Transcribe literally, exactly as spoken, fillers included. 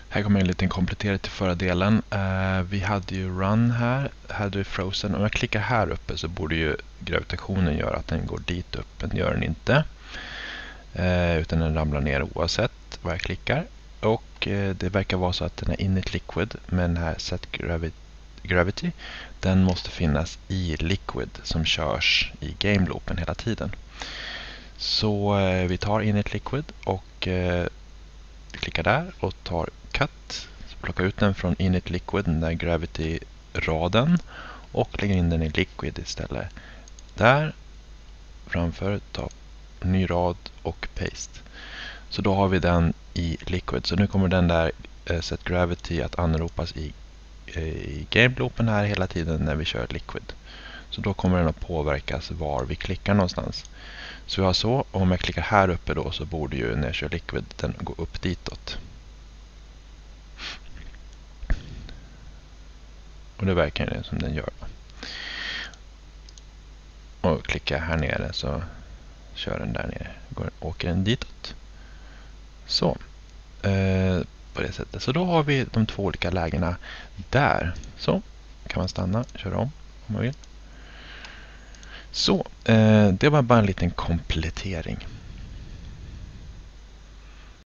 Här kommer en liten komplettering till förra delen. Uh, vi hade ju run här, hade vi frozen. Om jag klickar här uppe så borde ju gravitationen göra att den går dit upp, men gör den inte. Uh, utan den ramlar ner oavsett vad jag klickar. Och uh, det verkar vara så att den är init liquid, men här set gravi gravity, den måste finnas i liquid som körs i game loopen hela tiden. Så uh, vi tar init liquid och uh, klickar där och tar cut, så plockar ut den från init liquid, den där gravity-raden, och lägger in den i liquid istället. Där framför, ta ny rad och paste. Så då har vi den i liquid. Så nu kommer den där uh, set gravity att anropas i, uh, i game loopen här hela tiden när vi kör liquid. Så då kommer den att påverkas var vi klickar någonstans. Så vi har så, och om jag klickar här uppe då så borde ju när jag kör liquid den gå upp ditåt. Och det verkar det som den gör. Och klickar jag här nere så kör den där nere. Går, åker den ditåt. Så. Eh, på det sättet. Så då har vi de två olika lägena där. Så. Kan man stanna, köra om om man vill. Så. Eh, det var bara en liten komplettering.